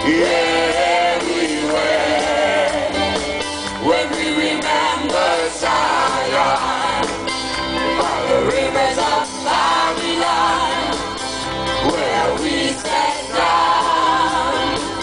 everywhere. When we remember Zion, by the rivers of Babylon, where we sat down,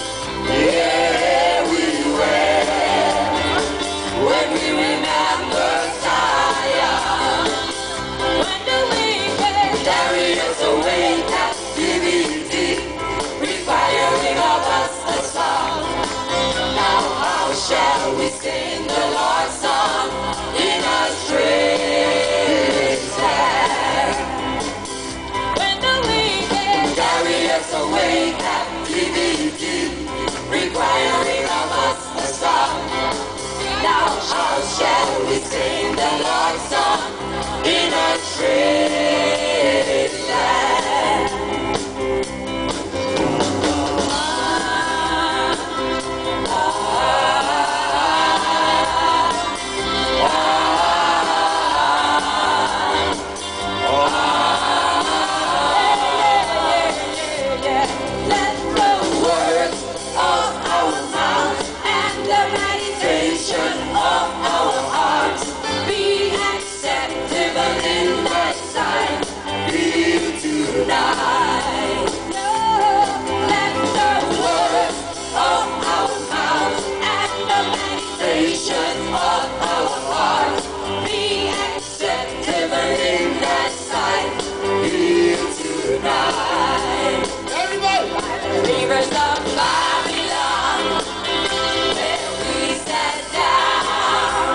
everywhere. When we remember Zion, when the wicked carry us away captivity, requiring of us a song. Now how shall we sing the Lord's song in a strange land? When the wicked carry us away captivity, requiring of us a song. Now how shall we sing the Lord's song in a strange land? Let the words of our mouths and the meditation of our hearts be acceptable in thy sight. Feel tonight. Let the words of our mouths and the meditation of our hearts be acceptable in thy sight. Feel tonight. Everybody! By the rivers of Babylon, where we sat down,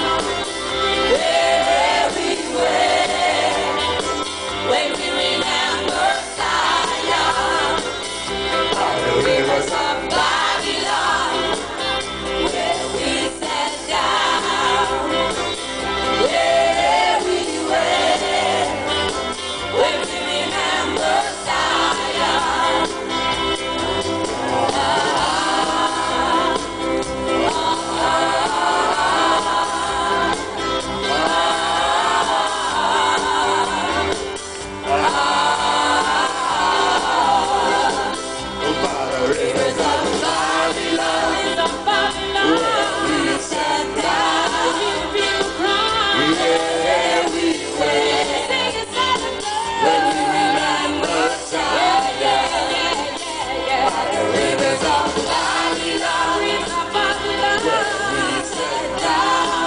everywhere. When we remember Zion, by the rivers of Babylon, where we sat down, everywhere. When we remember Zion, rivers of Babylon, where we sat down, everywhere. When we remember Zion, by the rivers of Babylon, where we sat down,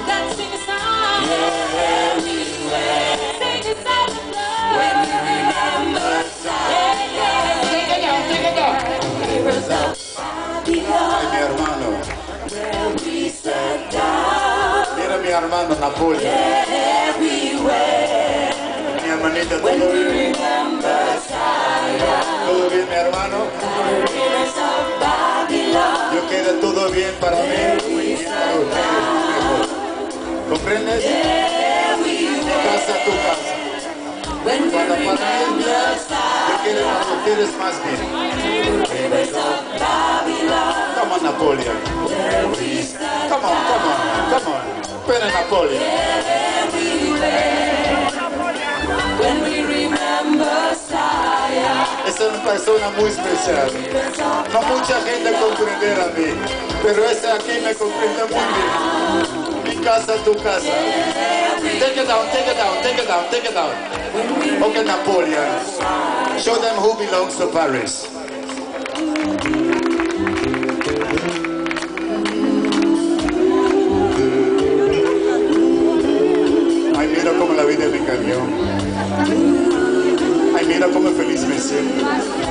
everywhere. When we remember Zion, rivers of Babylon, Mi hermano, where we sat down, mira mi hermano Napoleon, everywhere. mi hermanita, When ¿todo we bien? remember Zion, ¿Todo bien, mi hermano? rivers of Babylon, Yo queda todo bien para mí y para ustedes mejor. ¿Comprendes? Casa tu casa. when we Cuando para mí es remember bien, yo Zion, quiero a ustedes más bien. rivers of Babylon, Come on, Napoleon. where we sat Come on, come on, come on. Espera, Napoleon. everywhere. When we remember Zion, Es una persona muy especial. rivers of No mucha gente comprender a mí, pero ese aquí me comprende muy bien. Mi casa, tu casa. Take it down, take it down, take it down, take it down. Okay, Napoleon. Show them who belongs to Paris. Ay, mira cómo la vida me cambió. Ay, mira cómo feliz me siento.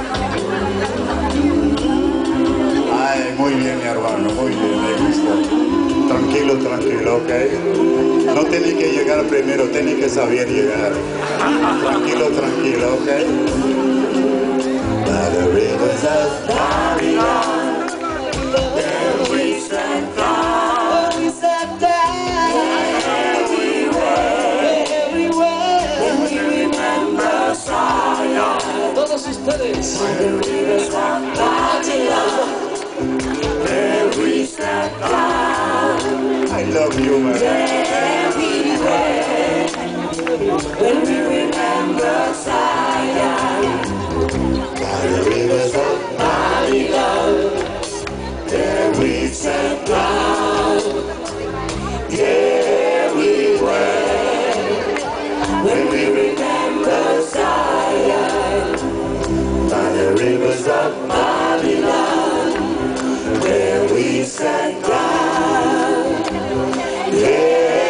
Ay, muy bien, mi hermano, muy bien, me gusta. Tranquilo, tranquilo, ¿ok? No tiene que llegar primero, tiene que saber llegar. Tranquilo, tranquilo, ¿ok? By the rivers of Babylon, there we sat down, everywhere. When we remember Zion, Todos ustedes. by the rivers of Babylon, there we sat down, I love you, man. everywhere. When we remember Zion, by the rivers of Babylon, Babylon, where we sat down. Yeah.